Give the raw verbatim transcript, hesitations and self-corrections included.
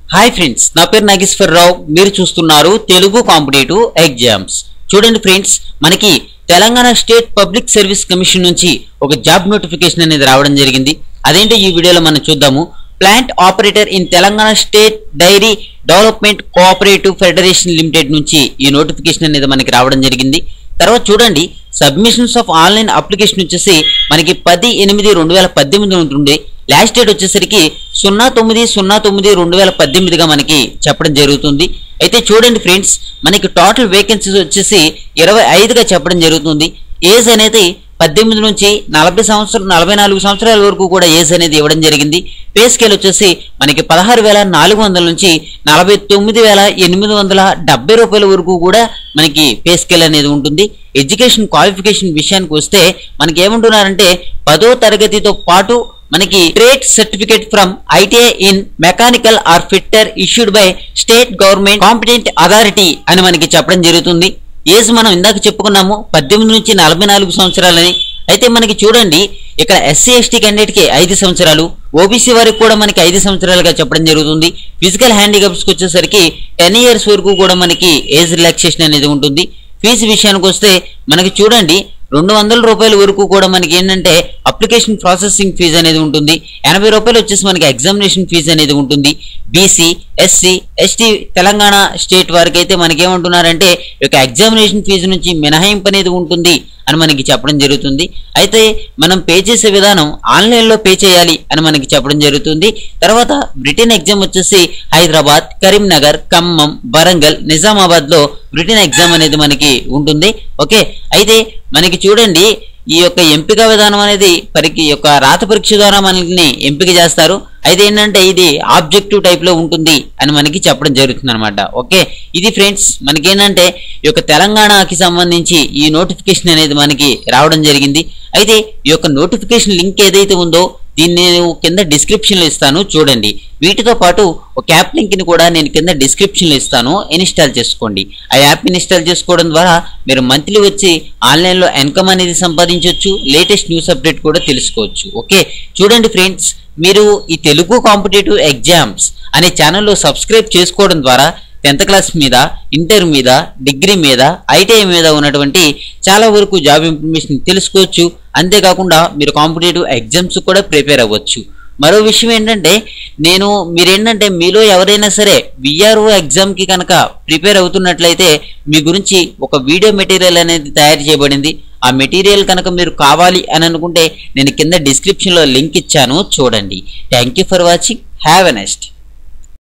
Hi friends, నా పేరు నాగేశ్వరరావు. మీరు చూస్తున్నారు తెలుగు కాంపిటేటివ్ ఎగ్జామ్స్. చూడండి ఫ్రెండ్స్, మనకి Telangana state public service commission నుంచి ఒక జాబ్ నోటిఫికేషన్ అనేది రావడం జరిగింది. అదేంటో ఈ వీడియోలో మనం చూద్దాము. Plant operator in Telangana state dairy development cooperative federation limited నుంచి ఈ నోటిఫికేషన్ అనేది మనకి రావడం జరిగింది. తర్వాత చూడండి, సబ్మిషన్స్ ఆఫ్ ఆన్లైన్ అప్లికేషన్ వచ్చేసి మనకి పది ఎనిమిది రెండు వేల పద్దెనిమిది ఉంటుంది. లాస్ట్ డేట్ వచ్చేసరికి సున్నా తొమ్మిది సున్నా తొమ్మిది రెండు వేల పద్దెనిమిదిగా మనకి చెప్పడం జరుగుతుంది. అయితే చూడండి ఫ్రెండ్స్, మనకి టోటల్ వేకెన్సీస్ వచ్చేసి ఇరవై ఐదుగా చెప్పడం జరుగుతుంది. ఏజ్ అనేది పద్దెనిమిది నుంచి నలభై సంవత్సరం నలభై నాలుగు సంవత్సరాల వరకు కూడా ఏజ్ అనేది ఇవ్వడం జరిగింది. పే స్కేల్ వచ్చేసి మనకి పదహారు వేల నాలుగు వందల నుంచి నలభై తొమ్మిది వేల ఎనిమిది వందల డెబ్బై రూపాయల వరకు కూడా మనకి పే స్కేల్ అనేది ఉంటుంది. ఎడ్యుకేషన్ క్వాలిఫికేషన్ విషయానికి వస్తే మనకి ఏమంటున్నారంటే పదో తరగతితో పాటు మనకి trade certificate from ITI in mechanical or fitter issued by state government competent authority అని మనకి చెప్పడం జరుగుతుంది. ఏజ్ మనం ఇందాక చెప్పుకున్నాము పద్దెనిమిది నుంచి నలభై నాలుగు సంవత్సరాలని. అయితే మనకి చూడండి, ఇక్కడ ఎస్సీ ఎస్టీ క్యాండిడేట్ కి ఐదు సంవత్సరాలు, ఓబీసీ వారికి కూడా మనకి ఐదు సంవత్సరాలుగా చెప్పడం జరుగుతుంది. ఫిజికల్ హ్యాండిక్యాప్స్ కి వచ్చేసరికి టెన్ ఇయర్స్ వరకు కూడా మనకి ఏజ్ రిలాక్సేషన్ అనేది ఉంటుంది. ఫీజు విషయానికి వస్తే మనకి చూడండి, రెండు వందల రూపాయల వరకు కూడా మనకి ఏంటంటే అప్లికేషన్ ప్రాసెసింగ్ ఫీజు అనేది ఉంటుంది. ఎనభై రూపాయలు వచ్చేసి మనకి ఎగ్జామినేషన్ ఫీజు అనేది ఉంటుంది. BC SC ST Telangana state వారికి అయితే మనకి ఏమంటున్నారంటే ఈ యొక్క ఎగ్జామినేషన్ ఫీజు నుంచి మినహాయింపు అనేది ఉంటుంది అని మనకి చెప్పడం జరుగుతుంది. అయితే మనం పే చేసే విధానం ఆన్లైన్లో పే చేయాలి అని మనకి చెప్పడం జరుగుతుంది. తర్వాత బ్రిటన్ ఎగ్జామ్ వచ్చేసి హైదరాబాద్, కరీంనగర్, ఖమ్మం, వరంగల్, నిజామాబాద్ లో బ్రిటన్ ఎగ్జామ్ అనేది మనకి ఉంటుంది. ఓకే, అయితే మనకి చూడండి, ఈ యొక్క ఎంపిక విధానం అనేది పరికి యొక్క రాత పరీక్ష ద్వారా మనల్ని ఎంపిక చేస్తారు. అయితే ఏంటంటే ఇది ఆబ్జెక్టివ్ టైప్ లో ఉంటుంది అని మనకి చెప్పడం జరుగుతుంది అనమాట. ఓకే, ఇది ఫ్రెండ్స్ మనకేంటంటే ఈ యొక్క తెలంగాణకి సంబంధించి ఈ నోటిఫికేషన్ అనేది మనకి రావడం జరిగింది. అయితే ఈ యొక్క నోటిఫికేషన్ లింక్ ఏదైతే ఉందో దీన్ని నేను కింద డిస్క్రిప్షన్ లో ఇస్తాను, చూడండి. వీటితో పాటు ఒక యాప్ లింక్ ని కూడా నేను కింద డిస్క్రిప్షన్ లో ఇస్తాను, ఇన్స్టాల్ చేసుకోండి. ఆ యాప్ ఇన్స్టాల్ చేసుకోవడం ద్వారా మీరు మంత్లీ వచ్చి ఆన్లైన్ లో ఇన్కమ్ అనేది సంపాదించవచ్చు, లేటెస్ట్ న్యూస్ అప్డేట్ కూడా తెలుసుకోవచ్చు. ఓకే, చూడండి ఫ్రెండ్స్, మీరు ఈ తెలుగు కాంపిటేటివ్ ఎగ్జామ్స్ అనే ఛానల్లో సబ్స్క్రైబ్ చేసుకోవడం ద్వారా టెన్త్ క్లాస్ మీద, ఇంటర్ మీద, డిగ్రీ మీద, ఐటీఐ మీద ఉన్నటువంటి చాలా వరకు జాబ్ ఇన్ఫర్మేషన్ తెలుసుకోవచ్చు. అంతేకాకుండా మీరు కాంపిటేటివ్ ఎగ్జామ్స్ కూడా ప్రిపేర్ అవ్వచ్చు. మరో విషయం ఏంటంటే, నేను మీరేంటంటే మీలో ఎవరైనా సరే విఆర్ఓ ఎగ్జామ్కి కనుక ప్రిపేర్ అవుతున్నట్లయితే మీ గురించి ఒక వీడియో మెటీరియల్ అనేది తయారు చేయబడింది. ఆ మెటీరియల్ కనుక మీరు కావాలి అని అనుకుంటే నేను కింద డిస్క్రిప్షన్లో లింక్ ఇచ్చాను, చూడండి. Thank you for watching. Have a next.